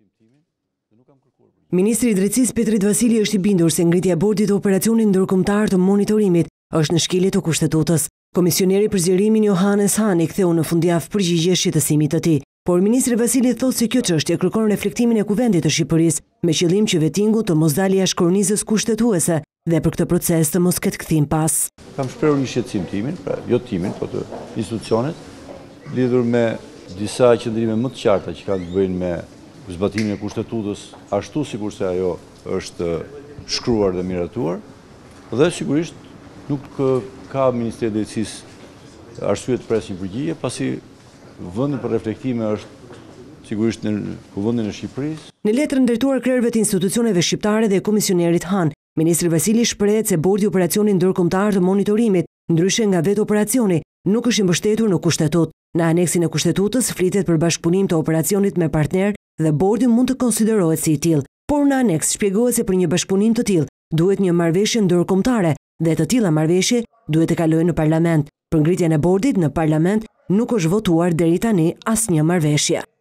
Ministri i Drejtësisë Petrit Vasili është i bindur se ngritja e bordit të operacionit ndërkombëtar të monitorimit është në shkelje të kushtetutës. Komisioneri për zgjerimin Johannes Hahn i ktheu në fundjavë përgjigje shqetësimit të tij. Por ministri Vasili thotë se kjo çështje kërkon reflektimin e Kuvendit të Shqipërisë me qëllim që vettingu të mos dalë jashtë kornizës kushtetuese dhe për këtë proces të mos ketë kthim pas. Kam shprehur një shqetësim timin, pra jo timin, por të institucionet, lidhur me disa qëndrime më të qarta që kanë të bëjnë me zbatimin e kushtetutës, ashtu sikur se ajo është shkruar dhe miratuar, dhe sigurisht nuk ka Ministri i Drejtësisë arsye të presë një përgjigje, pasi vendi për reflektime është sigurisht në Kuvendin e Shqipërisë. Në letrën drejtuar krerëve të institucioneve shqiptare dhe komisionerit Hahn, Ministri Vasili shprehet se bordi i operacionit ndërkombëtar të monitorimit, ndryshe nga vetë operacioni, nuk është i mbështetur në kushtetutë. Në aneksin e kushtetutës flitet për bashkëpunim të operacionit me partner dhe bordi mund të konsiderohet si i tillë. Por në aneks shpjegohet se për një bashkëpunim të tillë duhet një marrëveshje ndërkombëtare dhe të tilla marrëveshje duhet të kalojnë në parlament. Për ngritjen e bordit në parlament nuk është votuar deri tani asnjë marrëveshje.